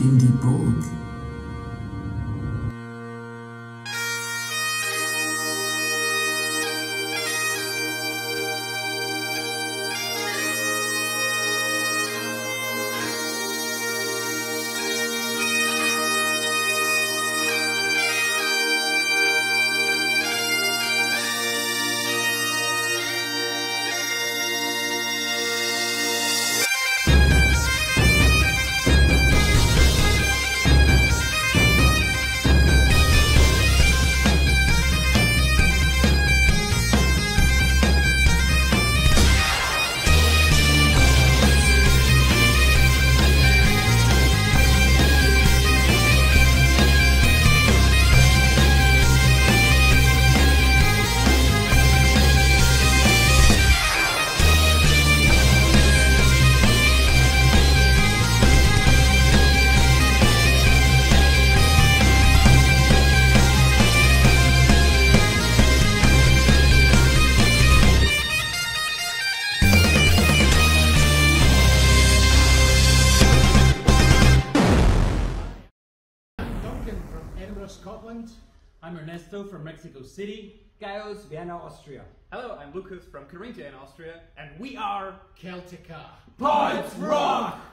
in die Burg. Scotland. I'm Ernesto from Mexico City. Gaius, Vienna, Austria. Hello, I'm Lucas from Carinthia in Austria, and we are Celtica. Pods Rock!